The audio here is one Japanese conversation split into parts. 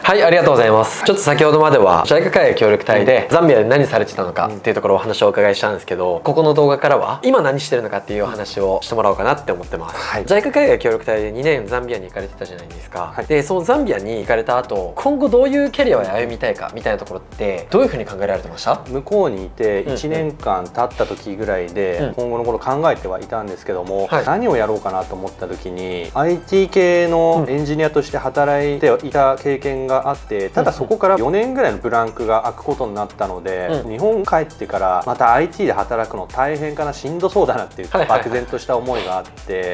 はい、ありがとうございます。ちょっと先ほどまでは JICA 海外協力隊でザンビアで何されてたのかっていうところをお話をお伺いしたんですけど、ここの動画からは今何してるのかっていうお話をしてもらおうかなって思ってます。はい、JICA 海外協力隊で2年ザンビアに行かれてたじゃないですか。はい、でそのザンビアに行かれた後、今後どういうキャリアを歩みたいかみたいなところってどういうふうに考えられてました？ 向こうにいて1年間経った時ぐらいで今後のこと考えてはいたんですけども、何をやろうかなと思った時に IT 系のエンジニアとして働いていた経験があって、ただそこから4年ぐらいのブランクが空くことになったので、日本帰ってからまた IT で働くの大変かな、しんどそうだなっていう漠然とした思いがあって、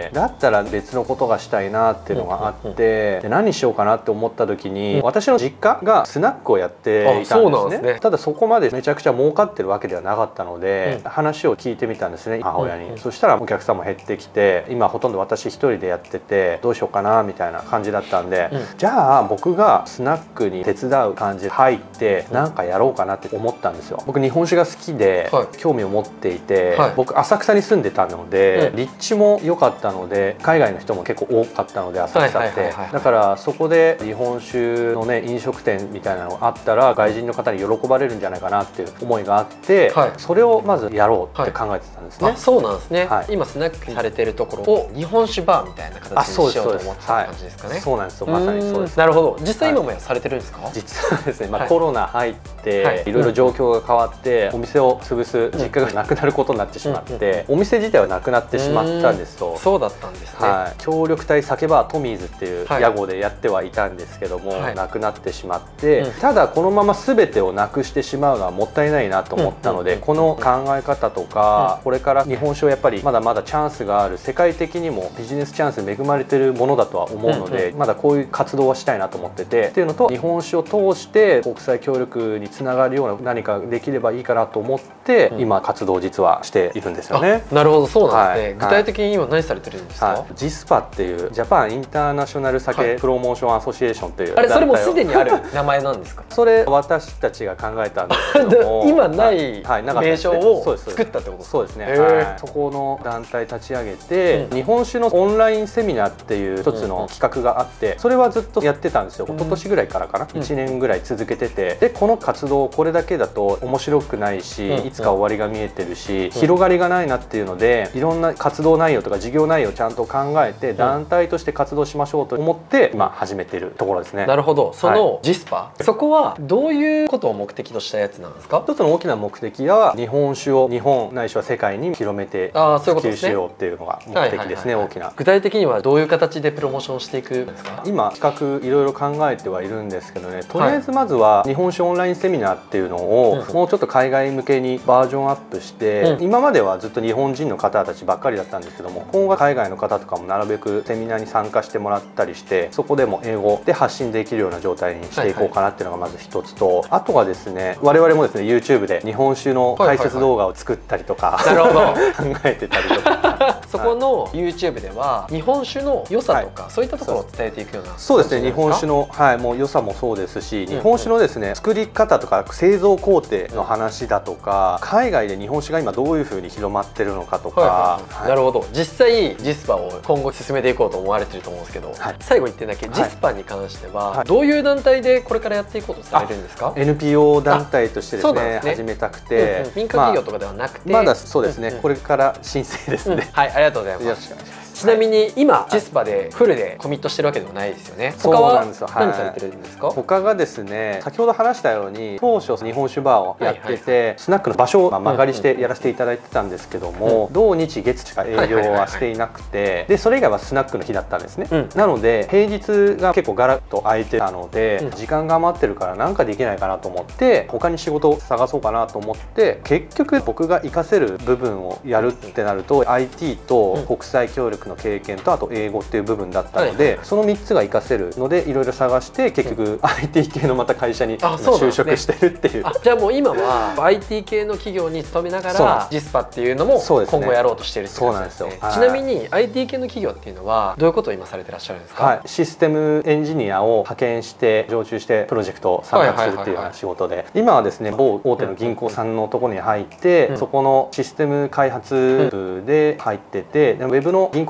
だったら別のことがしたいなっていうのがあって、で何しようかなって思った時に、私の実家がスナックをやっていたんですね。ただそこまでめちゃくちゃ儲かってるわけではなかったので、話を聞いてみたんですね、母親に。そしたらお客さんも減ってきて、今ほとんど私一人でやっててどうしようかなみたいな感じだったんで、じゃあ僕がスナックに手伝う感じで入ってなんかやろうかなって思ったんですよ。僕日本酒が好きで興味を持っていて、僕浅草に住んでたので立地も良かったので、海外の人も結構多かったので浅草って、だからそこで日本酒のね飲食店みたいなのがあったら外人の方に喜ばれるんじゃないかなっていう思いがあって、それをまずやろうって考えてたんですね。 そうなんですね。今スナックされてるところを日本酒バーみたいな形にしようと思ってた感じですかね。 そうなんですよ、まさにそうです。 なるほど。実際今もされてるんですか？ 実はですね、コロナ入っていろいろ状況が変わってお店を潰す、実家がなくなることになってしまって、お店自体はなくなってしまったんですと。 そうだったんですね。 協力隊酒バートミーズっていう屋号でやってはいたんですけども、なくなってしまって、ただこのまま全てをなくしてしまうのはもったいないなと思ったので、この考え方とかこれから日本酒はやっぱりまだまだチャンスがある、世界的にもビジネスチャンスに恵まれてるものだとは思うので、まだこういう活動はしたいなと思ってて、っていうのと日本酒を通して国際協力につながるような何かできればいいかなと思って今活動を実はしているんですよね。 なるほど、そうなんですね。具体的に今何されてるんですか？ ジスパっていうジャパンインターナショナル酒プロモーションアソシエーションという、 あれそれもすでにある名前なんですか？ それ私たちが考えたんですけども今ない名称を作ったってことですか？ そうですね。そこの団体立ち上げて、日本酒のオンラインセミナーっていう一つの企画があって、それはずっとやってたんですよ。一昨年ぐらいからかな、1年ぐらい続けてて、でこの活動これだけだと面白くないし、いつか終わりが見えてるし、広がりがないなっていうので、いろんな活動内容とか事業内容をちゃんと考えて団体として活動しましょうと思って今始めてるところですね。 なるほど。そのジスパ、そこはどういうことを目的としたやつなんですか？ 一つの大きな目的は日本酒を日本ないしは世界に広めて普及しようっていうのが目的ですね。大きな。 具体的にはどういう形でプロモーションしていくんですか？ 今企画いろいろ考えてはいるんですけどね、とりあえずまずは日本酒オンラインセミナーっていうのをもうちょっと海外向けにバージョンアップして、今まではずっと日本人の方たちばっかりだったんですけども、今後は海外の方とかもなるべくセミナーに参加してもらったりして、そこでも英語で発信できるような状態にしていこうかなっていうのがまず一つと、あとはですね、我々もですね YouTube で日本酒の解説動画を作ったりとか考えてたりとかそこの YouTube では日本酒の良さとかそういったところを伝えていくような。 そうですね、日本酒のもう良さもそうですし、日本酒のですね作り方とか製造工程の話だとか、海外で日本酒が今どういうふうに広まってるのかとか。 なるほど。実際ジスパを今後進めていこうと思われてると思うんですけど、最後1点だけ、ジスパに関してはどういう団体でこれからやっていこうとされるんですか ？NPO 団体としてですね始めたくて、 民間企業とかではなくてまだそうですね、これから申請ですね。 はい、ありがとうございます。 よろしくお願いします。 ちなみに今ジスパでフルでコミットしてるわけではないですよね。他は何されてるんですか？ 他がですね、先ほど話したように当初日本酒バーをやってて、スナックの場所を間借りしてやらせていただいてたんですけども、土日月しか営業はしていなくて、でそれ以外はスナックの日だったんですね。なので平日が結構ガラッと空いてたので、時間が余ってるからなんかできないかなと思って他に仕事を探そうかなと思って、結局僕が活かせる部分をやるってなると IT と国際協力の経験とあと英語っていう部分だったので、その3つが活かせるのでいろいろ探して結局 IT 系のまた会社に就職してるっていう。 じゃあもう今は IT 系の企業に勤めながらジスパっていうのも今後やろうとしてるってことですね。ちなみに IT 系の企業っていうのはどういうことを今されてらっしゃるんですか？ システムエンジニアを派遣して常駐してプロジェクトを参画するっていうような仕事で、今はですね某大手の銀行さんのところに入って、そこのシステム開発部で入ってて、ウェブの銀行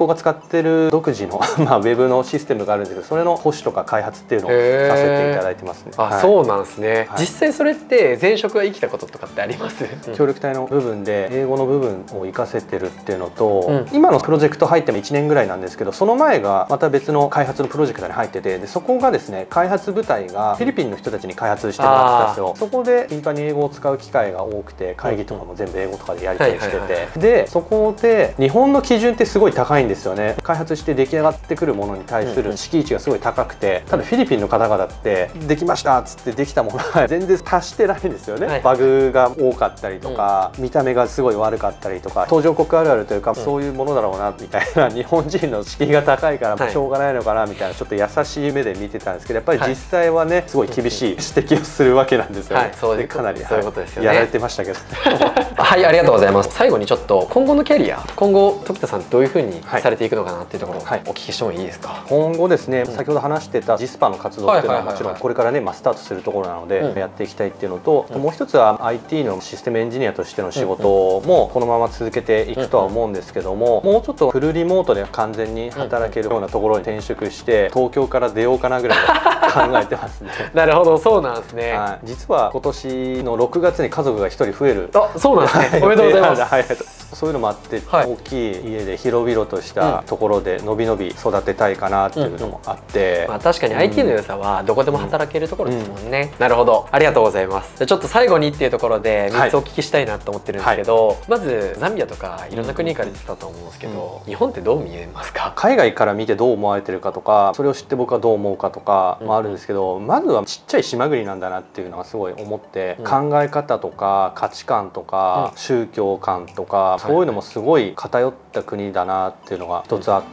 行が使ってる独自のまあウェブのシステムがあるんですけど、それの保守とか開発っていうのをさせていただいてますね。 あ、そうなんですね。実際それって前職は生きたこととかってあります？ 協力隊の部分で英語の部分を活かせてるっていうのと、今のプロジェクト入っても1年ぐらいなんですけど、その前がまた別の開発のプロジェクトに入ってて、でそこがですね、開発部隊がフィリピンの人たちに開発してもらってたんですよ。そこで頻繁に英語を使う機会が多くて、会議とかも全部英語とかでやり取りしてて、でそこで日本の基準ってすごい高いんですよね。開発して出来上がってくるものに対する敷地がすごい高くて、ただフィリピンの方々ってできましたっつってできたものが全然達してないんですよね。バグが多かったりとか、見た目がすごい悪かったりとか、途上国あるあるというか、そういうものだろうなみたいな、日本人の敷居が高いからしょうがないのかなみたいな、ちょっと優しい目で見てたんですけど、やっぱり実際はねすごい厳しい指摘をするわけなんですよね。かなりやられてましたけどはい、ありがとうございます。最後にちょっと今後のキャリア、今後時田さんどういうふうにされていくのかなっていうところをお聞きしてもいいですか？ 今後ですね、先ほど話してたジスパの活動っていうのはもちろんこれからねスタートするところなのでやっていきたいっていうのと、もう一つは IT のシステムエンジニアとしての仕事もこのまま続けていくとは思うんですけども、もうちょっとフルリモートで完全に働けるようなところに転職して東京から出ようかなぐらい考えてますね。 なるほど、そうなんですね。 実は今年の6月に家族が1人増える。 あ、そうなんですね。おめでとうございます。 そういうのもあって、大きい家で広々としたところでのびのび育てたいかなっていうのもあって、 まあ確かに IT の良さはどこでも働けるところですもんね。なるほど、ありがとうございます。じゃあちょっと最後にっていうところで3つお聞きしたいなと思ってるんですけど、まずザンビアとかいろんな国から出てたと思うんですけど、日本ってどう見えますか？ 海外から見てどう思われてるかとか、それを知って僕はどう思うかとかもあるんですけど、まずはちっちゃい島国なんだなっていうのはすごい思って、考え方とか価値観とか宗教観とかそういうのもすごい偏った国だなっていうのが一つあって、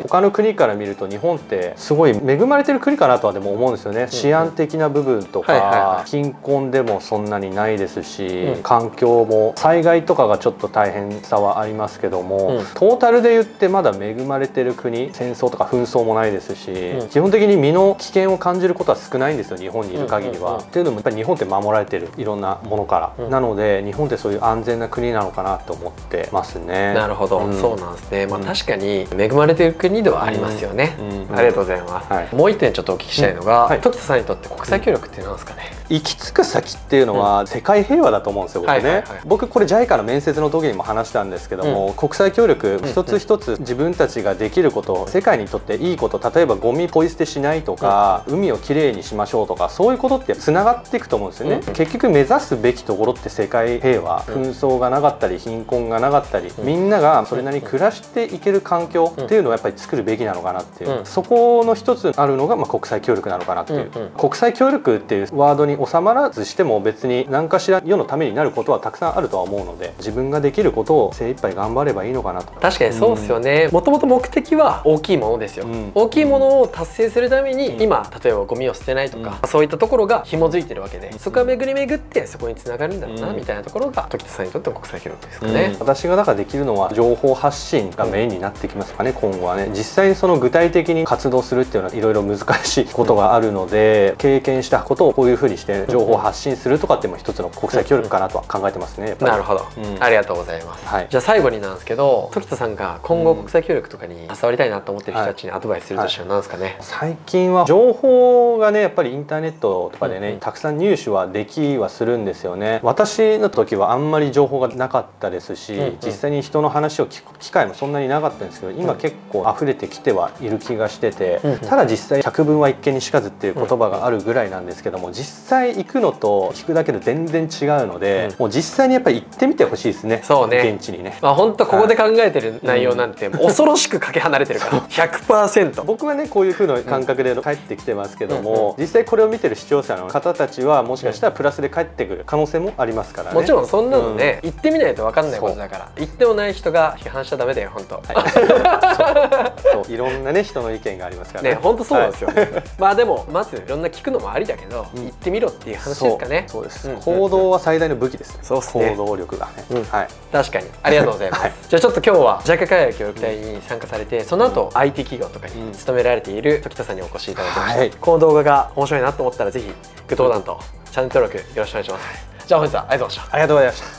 他の国から見ると日本ってすごい恵まれてる国かなとはでも思うんですよね。治安的な部分とか貧困でもそんなにないですし、環境も災害とかがちょっと大変さはありますけども、トータルで言ってまだ恵まれてる国、戦争とか紛争もないですし、基本的に身の危険を感じることは少ないんですよ、日本にいる限りは。っていうのもやっぱり日本って守られてる、いろんなものから、なので日本ってそういう安全な国なのかなと思ってますね。 なるほど、そうなんですね。まあ確かに恵まれてる国ではありますよね。ありがとうございます。もう一点ちょっとお聞きしたいのが、時田さんにとって国際協力って何ですかね？ 行き着く先っていうのは世界平和だと思うんですよ、僕ね。僕これ JICA の面接の時にも話したんですけども、国際協力一つ一つ自分たちができること、世界にとっていいこと、例えばゴミポイ捨てしないとか、海をきれいにしましょうとか、そういうことってつながっていくと思うんですよね。結局目指すべきところって世界平和、紛争がなかったり貧困がなかったり、みんながそれなりに暮らしていける環境っていうのをやっぱり作るべきなのかなっていう、そこの一つあるのが国際協力なのかなっていう。国際協力っていうワードに収まらずしても別に何かしら世のためになることはたくさんあるとは思うので、自分ができることを精一杯頑張ればいいのかなと。 確かにそうですよね。もともと目的は大きいものですよ。大きいものを達成するために今例えばゴミを捨てないとか、そういったところが紐づいてるわけで、そこは巡り巡ってそこにつながるんだろうなみたいなところが時田さんにとっての国際協力ですかね。 私がだからできるのは情報発信がメインになってきますかね、今後はね。実際にその具体的に活動するっていうのはいろいろ難しいことがあるので、経験したことをこういうふうにして情報を発信するとかっていうのも一つの国際協力かなとは考えてますね。 なるほど、ありがとうございます。じゃあ最後になんですけど、時田さんが今後国際協力とかに携わりたいなと思ってる人たちにアドバイスするとしたら何ですかね？ 最近は情報がねやっぱりインターネットとかでね、たくさん入手はできはするんですよね。私の時はあんまり情報がなかったですし、実際に人の話を聞く機会もそんなになかったんですけど、今結構溢れてきてはいる気がしてて、ただ実際百聞は一見にしかずっていう言葉があるぐらいなんですけども、実際行くのと聞くだけで全然違うので、もう実際にやっぱり行ってみてほしいですね。そうね、現地にね。 まあ本当ここで考えてる内容なんて恐ろしくかけ離れてるから100%。 僕はねこういう風な感覚で帰ってきてますけども、実際これを見てる視聴者の方たちはもしかしたらプラスで帰ってくる可能性もありますからね。 もちろんそんなのね、行ってみないと分かんないことだから、行ってもない人が批判しちゃダメだよ本当。 いろんなね人の意見がありますからね。 本当そうなんですよ。まあでもまずいろんな聞くのもありだけど、行ってみろっていう話ですかね。 そうです。行動は最大の武器ですね。そうですね。行動力がね。はい。 確かにありがとうございます。じゃあちょっと今日は JICA 海外協力隊に参加されて、その後 IT 企業とかに勤められている時田さんにお越しいただきました。この動画が面白いなと思ったらぜひグッドボタンとチャンネル登録よろしくお願いします。じゃあ本日はありがとうございました。 ありがとうございました。